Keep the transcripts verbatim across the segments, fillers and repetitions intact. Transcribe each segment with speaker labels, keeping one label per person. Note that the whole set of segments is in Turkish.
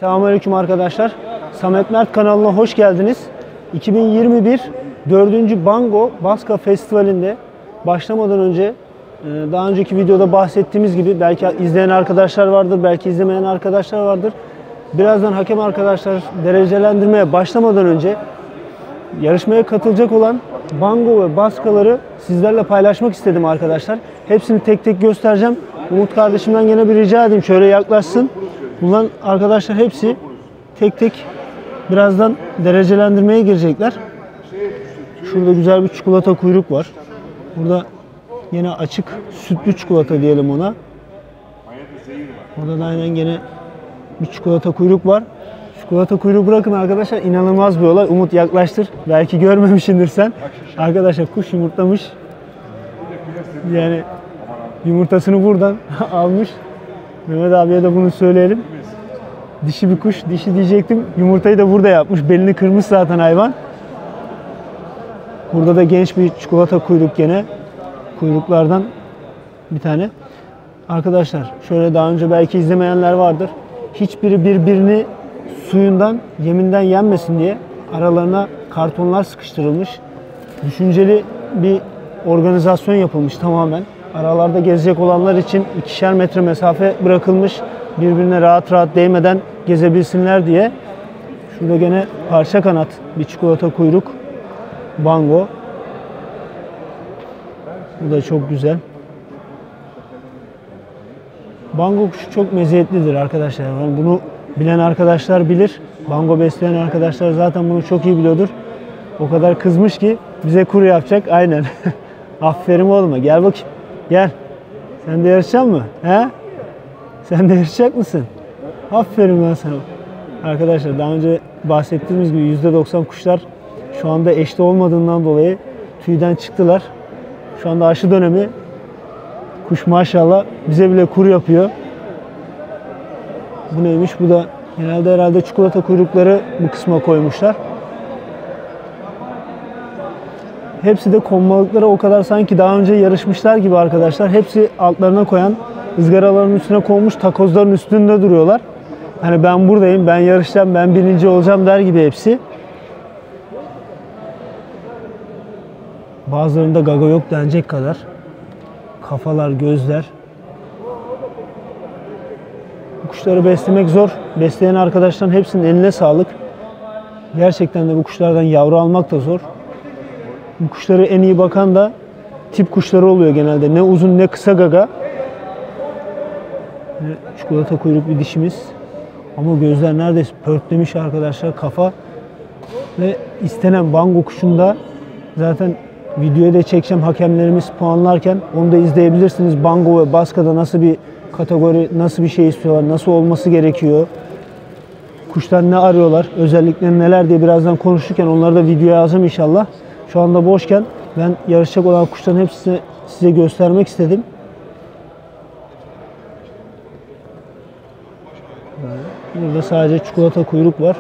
Speaker 1: Selamünaleyküm arkadaşlar. Samet Mert kanalına hoş geldiniz. iki bin yirmi bir dördüncü Bango Baska Festivali'nde başlamadan önce daha önceki videoda bahsettiğimiz gibi belki izleyen arkadaşlar vardır, belki izlemeyen arkadaşlar vardır. Birazdan hakem arkadaşlar derecelendirmeye başlamadan önce yarışmaya katılacak olan Bango ve Baskaları sizlerle paylaşmak istedim arkadaşlar. Hepsini tek tek göstereceğim. Umut kardeşimden gene bir rica edeyim, şöyle yaklaşsın. Bunların arkadaşlar hepsi tek tek birazdan derecelendirmeye girecekler. Şurada güzel bir çikolata kuyruk var. Burada yine açık sütlü çikolata diyelim ona. Orada da aynen gene bir çikolata kuyruk var. Çikolata kuyruğu bırakın arkadaşlar, inanılmaz bir olay. Umut yaklaştır. Belki görmemişsindir sen. Arkadaşlar kuş yumurtlamış. Yani yumurtasını buradan almış. Mehmet abiye de bunu söyleyelim. Dişi bir kuş. Dişi diyecektim. Yumurtayı da burada yapmış. Belini kırmış zaten hayvan. Burada da genç bir çikolata kuyruk gene. Kuyruklardan bir tane. Arkadaşlar şöyle daha önce belki izlemeyenler vardır. Hiçbiri birbirini suyundan, yeminden yenmesin diye aralarına kartonlar sıkıştırılmış. Düşünceli bir organizasyon yapılmış tamamen. Aralarda gezecek olanlar için ikişer metre mesafe bırakılmış. Birbirine rahat rahat değmeden gezebilsinler diye. Şurada gene parça kanat bir çikolata kuyruk. Bango. Bu da çok güzel. Bango kuşu çok meziyetlidir arkadaşlar. Yani bunu bilen arkadaşlar bilir. Bango besleyen arkadaşlar zaten bunu çok iyi biliyordur. O kadar kızmış ki bize kuru yapacak. Aynen. Aferin oğluma. Gel bakayım. Gel. Sen de yarışacak mısın? He? Sen de yarışacak mısın? Aferin ben sana. Arkadaşlar daha önce bahsettiğimiz gibi yüzde doksan kuşlar şu anda eşli olmadığından dolayı tüyden çıktılar. Şu anda aşı dönemi. Kuş maşallah bize bile kuru yapıyor. Bu neymiş? Bu da genelde herhalde çikolata kuyrukları bu kısma koymuşlar. Hepsi de konmalıklara o kadar sanki daha önce yarışmışlar gibi arkadaşlar. Hepsi altlarına koyan ızgaraların üstüne konmuş takozların üstünde duruyorlar. Hani ben buradayım, ben yarışacağım, ben birinci olacağım der gibi hepsi. Bazılarında gaga yok denecek kadar. Kafalar, gözler. Bu kuşları beslemek zor. Besleyen arkadaşların hepsinin eline sağlık. Gerçekten de bu kuşlardan yavru almak da zor. Bu kuşları en iyi bakan da tip kuşları oluyor genelde. Ne uzun ne kısa gaga. Çikolata kuyruk bir dişimiz. Ama gözler neredeyse pörtlemiş arkadaşlar. Kafa ve istenen bango kuşunda zaten videoyu da çekeceğim, hakemlerimiz puanlarken onu da izleyebilirsiniz. Bango ve Baska'da nasıl bir kategori, nasıl bir şey istiyorlar, nasıl olması gerekiyor, kuştan ne arıyorlar, özellikleri neler diye birazdan konuşurken onları da videoya yazacağım inşallah. Şu anda boşken ben yarışacak olan kuşların hepsini size göstermek istedim. Burada sadece çikolata kuyruk var.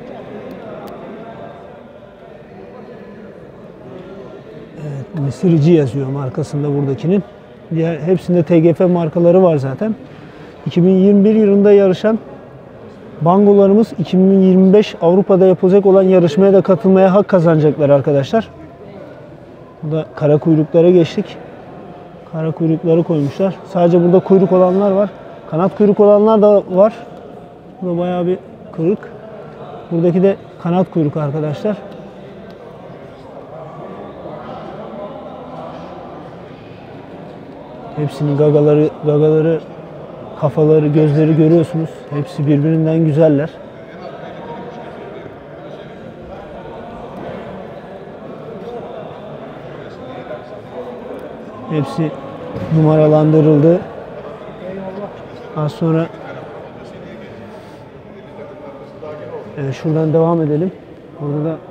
Speaker 1: Evet, Mısırcı yazıyor markasında buradakinin. Diğer hepsinde T G F markaları var zaten. iki bin yirmi bir yılında yarışan bangolarımız iki bin yirmi beş Avrupa'da yapılacak olan yarışmaya da katılmaya hak kazanacaklar arkadaşlar. Burada kara kuyruklara geçtik. Kara kuyrukları koymuşlar. Sadece burada kuyruk olanlar var. Kanat kuyruk olanlar da var. Burada bayağı bir kırık. Buradaki de kanat kuyruk arkadaşlar. Hepsinin gagaları, gagaları, kafaları, gözleri görüyorsunuz. Hepsi birbirinden güzeller. Hepsi numaralandırıldı. Az sonra evet, şuradan devam edelim. Burada da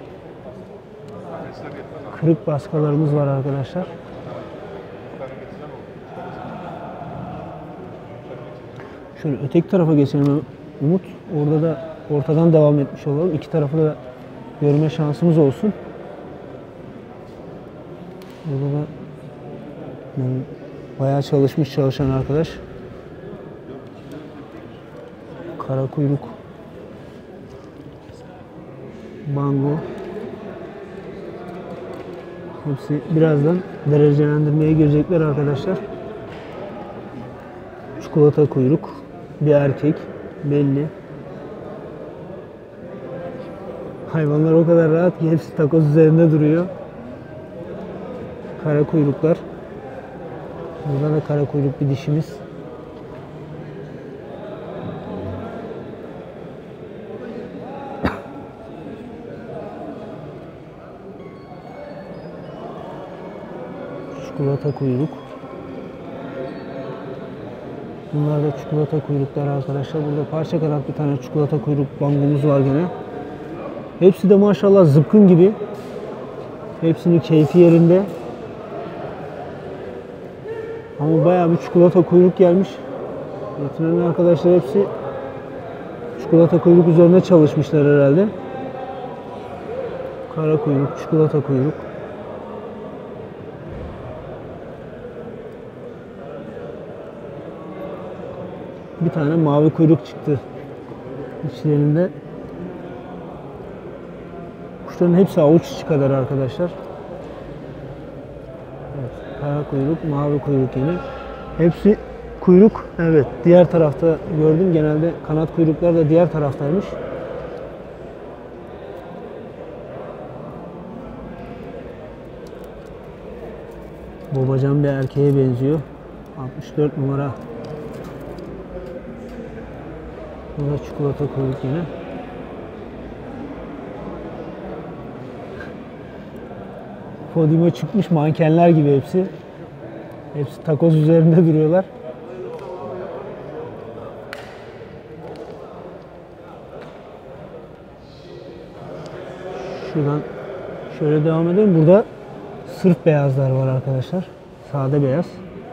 Speaker 1: kırık baskalarımız var arkadaşlar. Şöyle öteki tarafa geçelim Umut. Orada da ortadan devam etmiş olalım. İki tarafı da görme şansımız olsun. Burada da yani bayağı çalışmış çalışan arkadaş. Kara kuyruk Bango. Hepsi birazdan derecelendirmeye girecekler arkadaşlar. Çikolata kuyruk. Bir erkek. Belli. Hayvanlar o kadar rahat ki hepsi takoz üzerinde duruyor. Kara kuyruklar. Burada da kara kuyruk bir dişimiz. Çikolata kuyruk. Bunlar da çikolata kuyruklar arkadaşlar. Burada parça kanat bir tane çikolata kuyruk bangomuz var gene. Hepsi de maşallah zıpkın gibi. Hepsinin keyfi yerinde. Ama bayağı bir çikolata kuyruk gelmiş. Veteriner arkadaşlar hepsi çikolata kuyruk üzerine çalışmışlar herhalde. Kara kuyruk, çikolata kuyruk. Bir tane mavi kuyruk çıktı içlerinde. Kuşların hepsi avuç içi kadar arkadaşlar. Evet, kara kuyruk, mavi kuyruk yine. Hepsi kuyruk. Evet, diğer tarafta gördüm. Genelde kanat kuyruklar da diğer taraftaymış. Babacan bir erkeğe benziyor. altmış dört numara. Burada çikolata kuyruk yine. Podyuma çıkmış mankenler gibi hepsi. Hepsi takoz üzerinde duruyorlar. Şuradan şöyle devam edelim. Burada sırf beyazlar var arkadaşlar. Sade beyaz.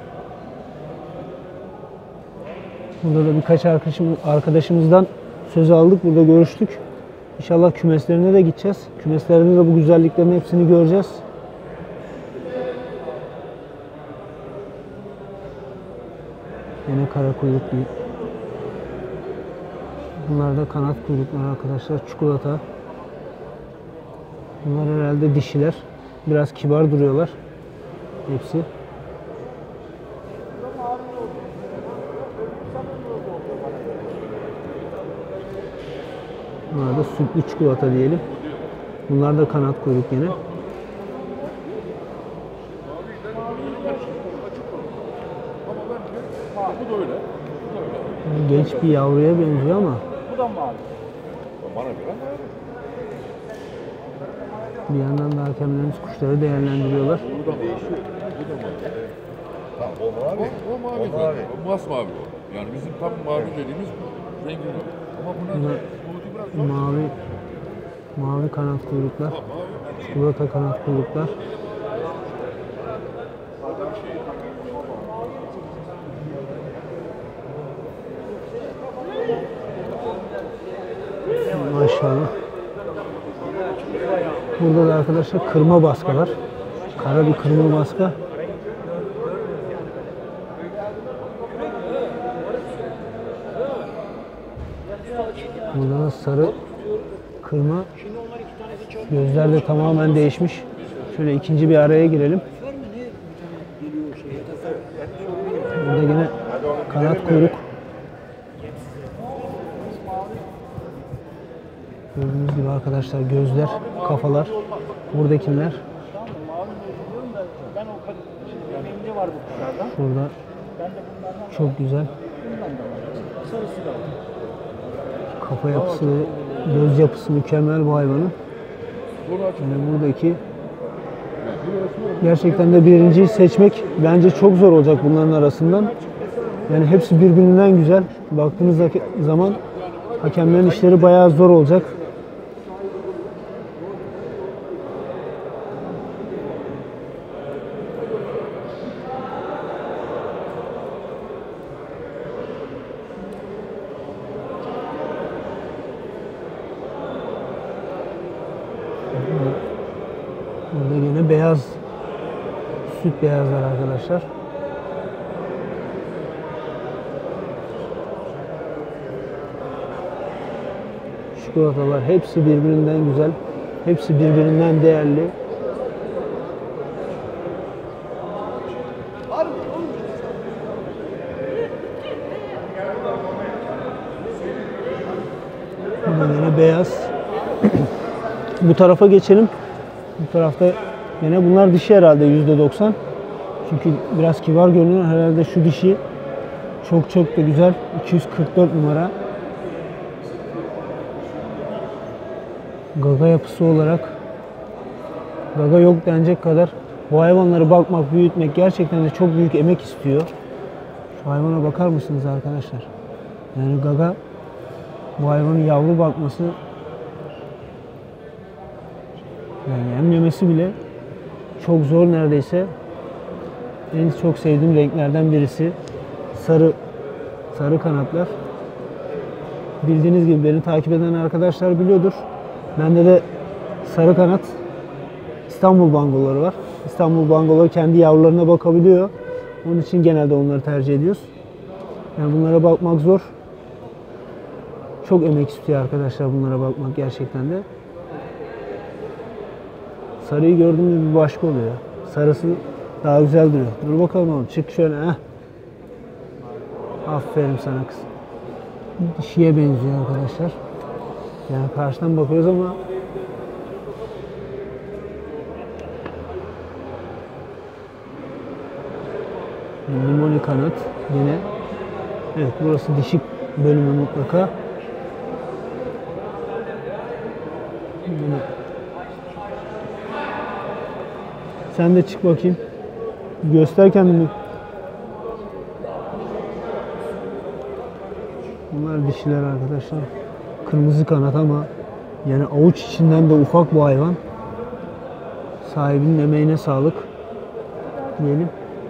Speaker 1: Burada da birkaç arkadaşımız, arkadaşımızdan söz aldık. Burada görüştük. İnşallah kümeslerine de gideceğiz. Kümeslerinde de bu güzelliklerin hepsini göreceğiz. Yine kara kuyruk değil. Bunlar da kanat kuyruklar arkadaşlar. Çikolata. Bunlar herhalde dişiler. Biraz kibar duruyorlar. Hepsi. Bunlar da sütlü çikolata diyelim. Bunlar da kanat kuyruk yine. Genç bir yavruya benziyor ama. Bu da mavi. Bana göre. Bir yandan da hakemlerimiz kuşları değerlendiriyorlar.
Speaker 2: Bu da mavi. Bu da mavi. Tamam, o mavi. O, o mavi. O mavi. O masmavi o. Yani bizim tam mavi dediğimiz rengi bu. Ama bunlar
Speaker 1: Bunlar mavi mavi kanat kuyruklar. Çikolata kanat kuyruklar. Maşallah. Burada da arkadaşlar kırma baskalar. Kara bir kırma baska. Burada da sarı kırma. Gözler de tamamen değişmiş. Şöyle ikinci bir araya girelim. Burada yine kanat kuyruk. Gördüğünüz gibi arkadaşlar gözler, kafalar. Buradakiler. Şurada çok güzel. Kafa yapısı, göz yapısı mükemmel bu hayvanın. Yani buradaki gerçekten de birinciyi seçmek bence çok zor olacak bunların arasından. Yani hepsi birbirinden güzel. Baktığınız zaman hakemlerin işleri bayağı zor olacak. Burada yine beyaz, süt beyazlar arkadaşlar. çikolatalar hepsi birbirinden güzel. Hepsi birbirinden değerli. Burada yine beyaz. Bu tarafa geçelim. Bu tarafta yine bunlar dişi herhalde yüzde doksan. Çünkü biraz kibar görünüyor. Herhalde şu dişi çok çok da güzel. iki yüz kırk dört numara. Gaga yapısı olarak gaga yok denecek kadar. Bu hayvanları bakmak, büyütmek gerçekten de çok büyük emek istiyor. Şu hayvana bakar mısınız arkadaşlar? Yani gaga, bu hayvanın yavru bakması, yani emlemesi bile çok zor neredeyse. En çok sevdiğim renklerden birisi sarı sarı kanatlar. Bildiğiniz gibi beni takip eden arkadaşlar biliyordur. Bende de sarı kanat İstanbul bangoları var. İstanbul bangoları kendi yavrularına bakabiliyor. Onun için genelde onları tercih ediyoruz. Yani bunlara bakmak zor. Çok emek istiyor arkadaşlar bunlara bakmak gerçekten de. Sarıyı gördüğümüz bir başka oluyor. Sarısı daha güzel duruyor. Dur bakalım oğlum, çık şöyle. Heh. Aferin sana kız. Dişiye benziyor arkadaşlar. Yani karşıdan bakıyoruz ama limoni kanat yine. Evet, burası dişi bölümü mutlaka. Yine. Sen de çık bakayım. Göster kendini. Bunlar dişiler arkadaşlar. Kırmızı kanat ama yani avuç içinden de ufak bu hayvan. Sahibinin emeğine sağlık diyelim.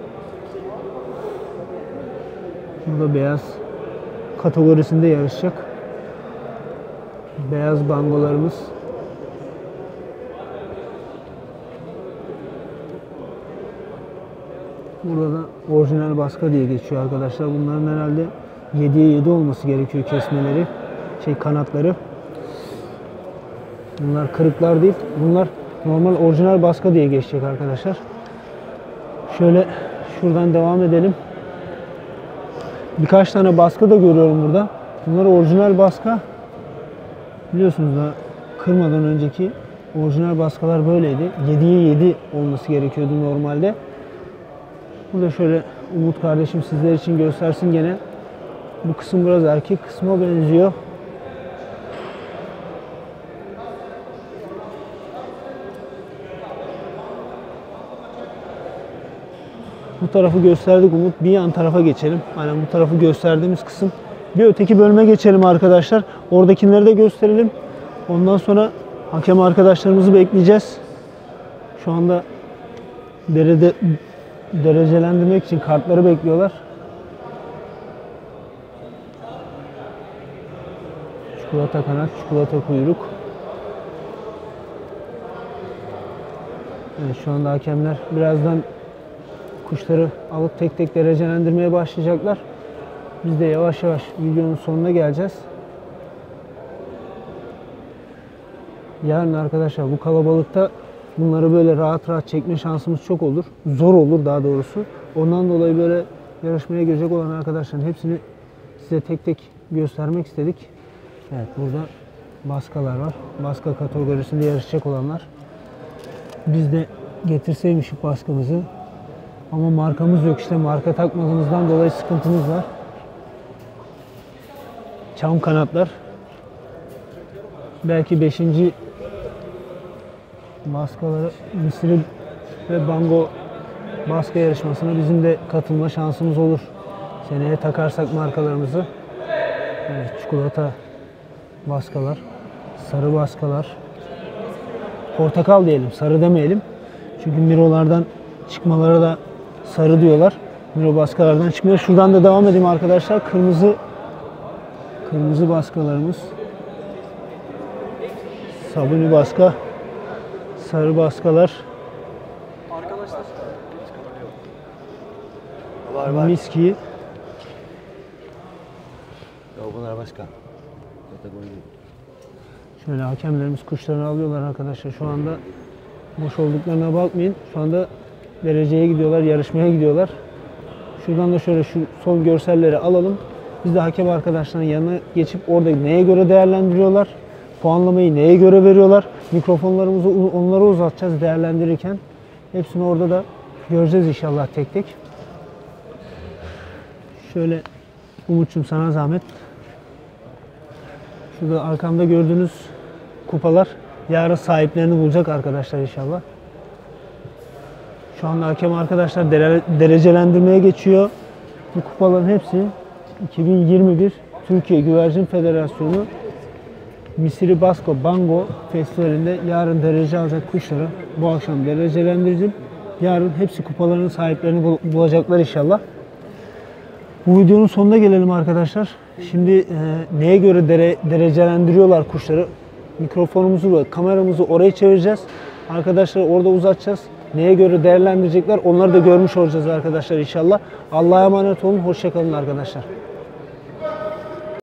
Speaker 1: Burada beyaz kategorisinde yarışacak. Beyaz bangolarımız. Burada da orijinal baska diye geçiyor arkadaşlar. Bunların herhalde yediye yedi olması gerekiyor kesmeleri. Şey kanatları. Bunlar kırıklar değil. Bunlar normal orijinal baska diye geçecek arkadaşlar. Şöyle şuradan devam edelim. Birkaç tane baska da görüyorum burada. Bunlar orijinal baska. Biliyorsunuz da kırmadan önceki orijinal baskalar böyleydi. yediye yedi olması gerekiyordu normalde. Burada şöyle Umut kardeşim sizler için göstersin gene. Bu kısım biraz erkek kısma benziyor. Bu tarafı gösterdik Umut. Bir yan tarafa geçelim. Aynen bu tarafı gösterdiğimiz kısım. Bir öteki bölüme geçelim arkadaşlar. Oradakileri de gösterelim. Ondan sonra hakem arkadaşlarımızı bekleyeceğiz. Şu anda derede derecelendirmek için kartları bekliyorlar. Çikolata kanat, çikolata kuyruk. Evet, şu anda hakemler birazdan kuşları alıp tek tek derecelendirmeye başlayacaklar. Biz de yavaş yavaş videonun sonuna geleceğiz. Yarın arkadaşlar bu kalabalıkta bunları böyle rahat rahat çekme şansımız çok olur. Zor olur daha doğrusu. Ondan dolayı böyle yarışmaya girecek olan arkadaşların hepsini size tek tek göstermek istedik. Evet, burada baskalar var. Baska kategorisinde yarışacak olanlar. Biz de getirseymişik baskamızı. Ama markamız yok, işte marka takmadığımızdan dolayı sıkıntımız var. Çam kanatlar. Belki beşinci baskaları Mısır'ı ve Bango baska yarışmasına bizim de katılma şansımız olur. Seneye takarsak markalarımızı. Evet, çikolata baskalar, sarı baskalar. Portakal diyelim, sarı demeyelim. Çünkü mirolardan çıkmaları da sarı diyorlar. Miro baskalardan çıkmıyor. Şuradan da devam edeyim arkadaşlar. Kırmızı kırmızı baskalarımız. Sabuni baska, sarı baskalar.
Speaker 3: Arkadaşlar var var.
Speaker 1: Miski.
Speaker 3: Ya bunlar başka. Kategori değil.
Speaker 1: Şöyle hakemlerimiz kuşlarını alıyorlar arkadaşlar. Şu anda boş olduklarına bakmayın. Şu anda dereceye gidiyorlar, yarışmaya gidiyorlar. Şuradan da şöyle şu son görselleri alalım. Biz de hakem arkadaşların yanına geçip orada neye göre değerlendiriyorlar, puanlamayı neye göre veriyorlar, mikrofonlarımızı onlara uzatacağız değerlendirirken. Hepsini orada da göreceğiz inşallah tek tek. Şöyle Umut'cum sana zahmet. Şurada arkamda gördüğünüz kupalar yarın sahiplerini bulacak arkadaşlar inşallah. Şu anda hakem arkadaşlar derecelendirmeye geçiyor. Bu kupaların hepsi iki bin yirmi bir Türkiye Güvercin Federasyonu Misiri Basko Bango Festivali'nde yarın derece alacak kuşları bu akşam derecelendireceğim. Yarın hepsi kupaların sahiplerini bulacaklar inşallah. Bu videonun sonuna gelelim arkadaşlar. Şimdi e, neye göre dere, derecelendiriyorlar kuşları? Mikrofonumuzu ve kameramızı oraya çevireceğiz. Arkadaşlar orada uzatacağız. Neye göre değerlendirecekler onları da görmüş olacağız arkadaşlar inşallah. Allah'a emanet olun. Hoşça kalın arkadaşlar.